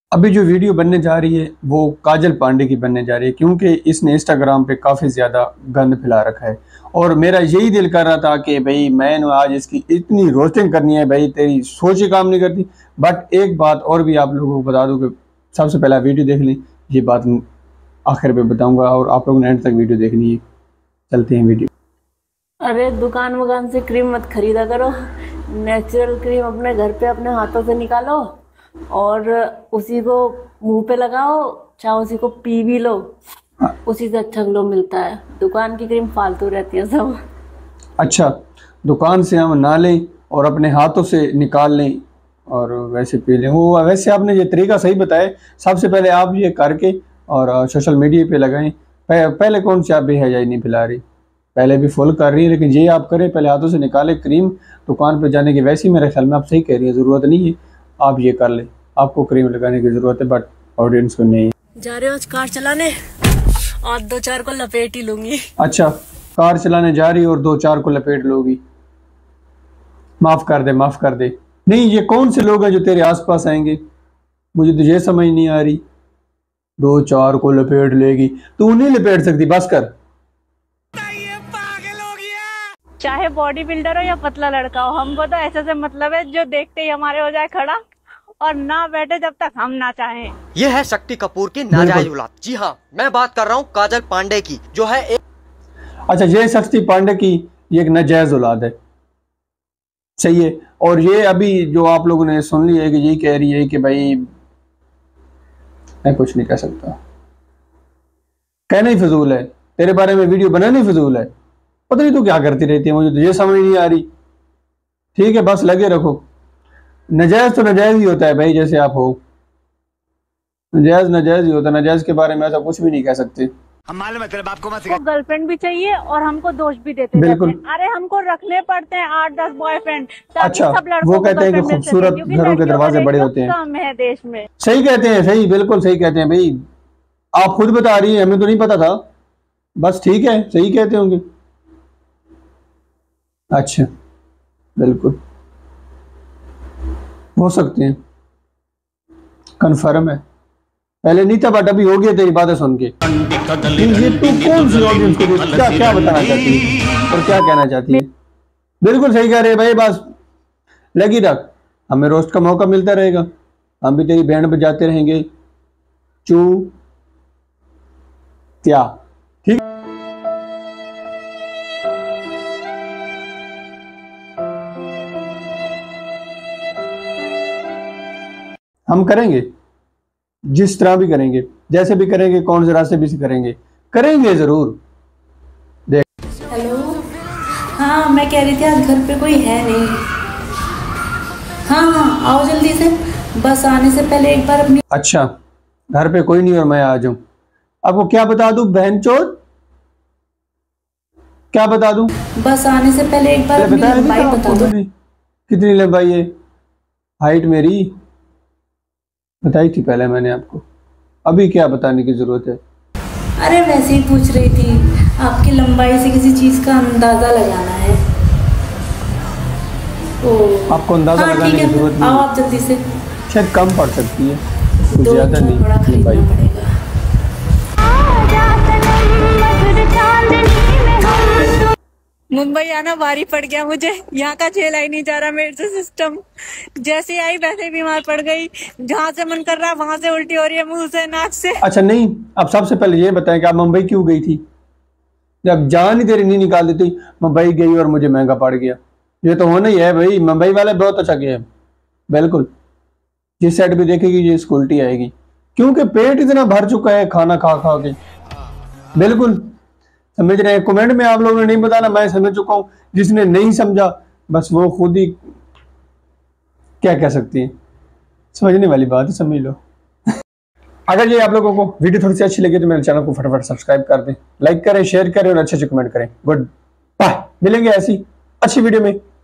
अभी जो वीडियो बनने जा रही है वो काजल पांडे की बनने जा रही है, क्योंकि इसने इंस्टाग्राम पे काफ़ी ज़्यादा गंद फैला रखा है। और मेरा यही दिल कर रहा था कि भाई मैंने आज इसकी इतनी रोस्टिंग करनी है, भाई तेरी सोच ही काम नहीं करती। बट एक बात और भी आप लोगों को बता दूं कि सबसे पहले वीडियो देख लें, ये बात आखिर पे बताऊंगा और आप लोगों ने एंड तक वीडियो देखनी है। चलते हैं वीडियो। अरे दुकान वुकान से क्रीम मत खरीदा करो, नेचुरल क्रीम अपने घर पे अपने हाथों से निकालो और उसी को मुंह पे लगाओ, चाहे उसी को पी भी लो, उसी से अच्छा ग्लो मिलता है। दुकान की क्रीम फालतू रहती है सब। अच्छा, दुकान से हम ना लें और अपने हाथों से निकाल लें और वैसे पी लें, वो वैसे आपने ये तरीका सही बताया। सबसे पहले आप ये करके और सोशल मीडिया पे लगाएं। पहले कौन सी आप बेहयाई नहीं फैला रही, पहले भी फुल कर रही है, लेकिन ये आप करें पहले हाथों से निकाले क्रीम दुकान पे जाने की। वैसे ही मेरे ख्याल में आप सही कह रही है, ज़रूरत नहीं है आप ये कर लें, आपको क्रीम लगाने की ज़रूरत है बट ऑडियंस को नहीं। जा रहे हो आज कार चलाने और दो चार को लपेट ही लूंगी। अच्छा, कार चलाने जा रही और दो चार को लपेट लोगी? माफ़ कर दे, माफ़ कर दे। नहीं, ये कौन से लोग हैं जो तेरे आसपास आएंगे, मुझे तो ये समझ नहीं आ रही। दो चार को लपेट लेगी, तू नहीं लपेट सकती, बस कर। चाहे बॉडी बिल्डर हो या पतला लड़का हो, हमको तो ऐसे से मतलब है जो देखते ही हमारे हो जाए खड़ा और ना बैठे जब तक हम ना चाहें। ये है शक्ति कपूर की नाजायज औलाद। जी हाँ, मैं बात कर रहा हूँ काजल पांडे की, जो है एक। अच्छा, ये शक्ति पांडे की ये एक नाजायज औलाद है, सही है। और ये अभी जो आप लोगों ने सुन लिया है कि यही कह रही है कि भाई मैं कुछ नहीं कह सकता, कहना ही फजूल है, तेरे बारे में वीडियो बनाना ही फजूल है। पता नहीं तू क्या करती रहती है, मुझे तो ये समझ नहीं आ रही। ठीक है, बस लगे रखो। नजायज तो नजायज ही होता है भाई, जैसे आप हो। नजायज नजायज ही होता है, नजायज के बारे में ऐसा कुछ भी नहीं कह सकते। हम मालूम है तेरे बाप को मत सिखा। गर्लफ्रेंड भी चाहिए और हमको दोस्त भी देते बिल्कुल। हैं। अरे हमको रखने पड़ते हैं 8-10 बॉयफ्रेंड। अच्छा, वो कहते हैं कि खूबसूरत घरों के दरवाजे बड़े होते हैं। कम है देश में। सही कहते हैं, सही, बिल्कुल सही कहते हैं भाई। आप खुद बता रही है, हमें तो नहीं पता था। बस ठीक है, सही कहते होंगे। अच्छा, बिल्कुल हो सकते हैं, कन्फर्म है। पहले नहीं था बट अभी हो गया तेरी बातें सुन के। ये तू कौन सी ऑडियंस को क्या क्या बताना चाहती है और क्या कहना चाहती है? बिल्कुल सही कह रहे भाई, बस लगी रख, हमें रोस्ट का मौका मिलता रहेगा, हम भी तेरी बैंड बजाते रहेंगे। चू क्या ठीक। हम करेंगे, जिस तरह भी करेंगे, जैसे भी करेंगे, कौन से रास्ते भी से करेंगे, करेंगे जरूर। देख। हेलो, हाँ मैं कह रही थी आज घर पे कोई है नहीं। हाँ हाँ आओ जल्दी से, बस आने से पहले एक बार अपनी। अच्छा, घर पे कोई नहीं और मैं आ जाऊं? आपको क्या बता दूं बहनचोद, क्या बता दूं? बस आने से पहले एक बार अपनी लंबाई बता दो। कितनी लंबाई है? हाइट मेरी बताई थी पहले मैंने आपको, अभी क्या बताने की जरूरत है? अरे वैसे ही पूछ रही थी, आपकी लंबाई से किसी चीज का अंदाजा लगाना है। ओ, आपको अंदाजा लगाने की जरूरत नहीं। आओ आप जल्दी से। शायद कम पड़ सकती है, कुछ ज्यादा नहीं लंबाई। मुंबई आना भारी पड़ गया मुझे, यहाँ का झेला ही नहीं जा रहा मेरे से सिस्टम। जैसे आई वैसे ही बीमार पड़ गई, जहाँ से मन कर रहा है वहां से उल्टी हो रही है, मुंह से नाक से। अच्छा नहीं, अब सबसे पहले ये बताएं कि आप मुंबई क्यों गई थी? जब जान ही तेरी नहीं निकाल देती, मुंबई गई और मुझे महंगा पड़ गया। ये तो होना ही है भाई, मुंबई वाले बहुत अच्छा किया है। बिल्कुल, जिस साइड भी देखेगी ये उल्टी आएगी, क्योंकि पेट इतना भर चुका है खाना खा खा के। बिल्कुल समझ रहे हैं। कमेंट में आप लोगों ने नहीं बताना, मैं समझ चुका हूं। जिसने नहीं समझा बस वो खुद ही क्या कह सकती है, समझने वाली बात है, समझ लो। अगर ये आप लोगों को वीडियो थोड़ी सी अच्छी लगी तो मेरे चैनल को फटाफट सब्सक्राइब कर दें, लाइक करें, शेयर करें और अच्छे अच्छे कमेंट करें। गुड बाय, मिलेंगे ऐसी अच्छी वीडियो में।